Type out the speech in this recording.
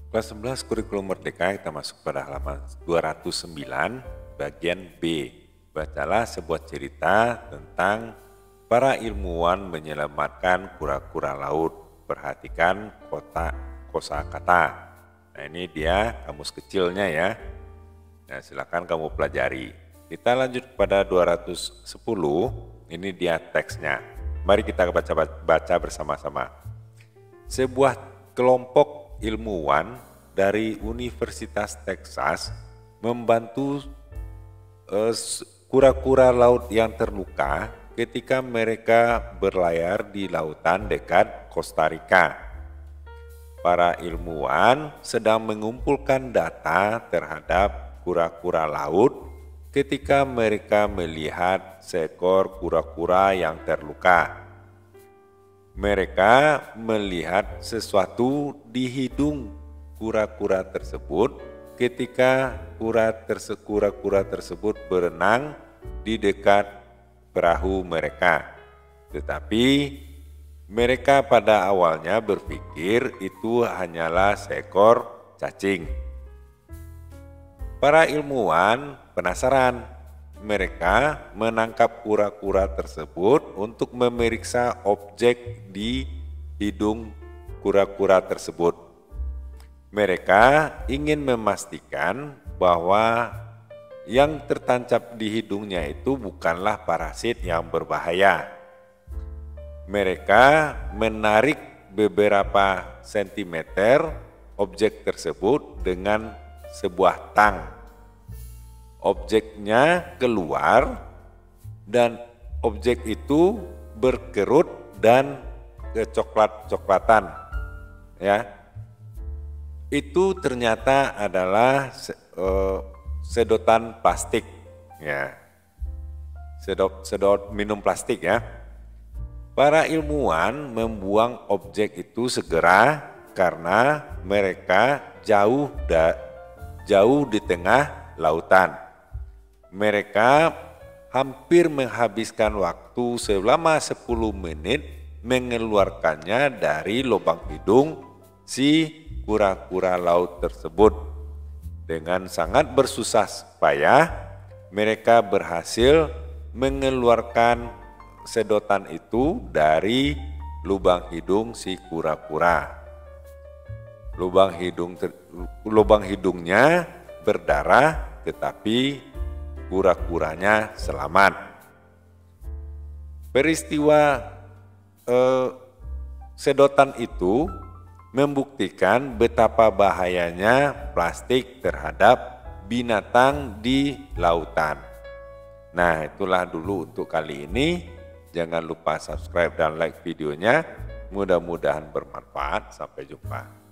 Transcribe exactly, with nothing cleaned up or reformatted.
Kelas sebelas Kurikulum Merdeka, kita masuk pada halaman dua ratus sembilan bagian B. Bacalah sebuah cerita tentang para ilmuwan menyelamatkan kura-kura laut. Perhatikan kota kosakata. Nah, ini dia kamus kecilnya ya. Nah, silakan kamu pelajari. Kita lanjut pada dua ratus sepuluh. Ini dia teksnya. Mari kita baca baca bersama-sama. Sebuah kelompok ilmuwan dari Universitas Texas membantu kura-kura uh, laut yang terluka ketika mereka berlayar di lautan dekat Costa Rica. Para ilmuwan sedang mengumpulkan data terhadap kura-kura laut ketika mereka melihat seekor kura-kura yang terluka. Mereka melihat sesuatu di hidung kura-kura tersebut ketika kura-kura tersebut berenang di dekat perahu mereka. Tetapi mereka pada awalnya berpikir itu hanyalah seekor cacing. Para ilmuwan penasaran. Mereka menangkap kura-kura tersebut untuk memeriksa objek di hidung kura-kura tersebut. Mereka ingin memastikan bahwa yang tertancap di hidungnya itu bukanlah parasit yang berbahaya. Mereka menarik beberapa sentimeter objek tersebut dengan sebuah tang. Objeknya keluar dan objek itu berkerut dan kecoklat-coklatan. Ya, itu ternyata adalah uh, sedotan plastik. Ya, sedot sedot minum plastik ya. Para ilmuwan membuang objek itu segera karena mereka jauh da, jauh di tengah lautan. Mereka hampir menghabiskan waktu selama sepuluh menit mengeluarkannya dari lubang hidung si kura-kura laut tersebut. Dengan sangat bersusah payah, mereka berhasil mengeluarkan sedotan itu dari lubang hidung si kura-kura. Lubang hidung ter, lubang hidungnya berdarah, tetapi kura-kuranya selamat. Peristiwa eh, sedotan itu membuktikan betapa bahayanya plastik terhadap binatang di lautan. Nah, itulah dulu untuk kali ini. Jangan lupa subscribe dan like videonya. Mudah-mudahan bermanfaat. Sampai jumpa.